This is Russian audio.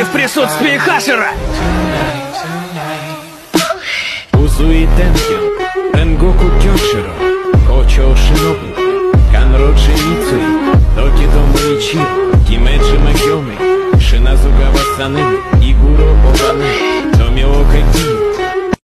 в присутствии Хашера! Узуи Тенкен, Ренгоку Кёширо, Кочо Шинобу, Канроджи Мицуи, Докидо Муичиро, Кимеджи Магёми, Шиназугава Сане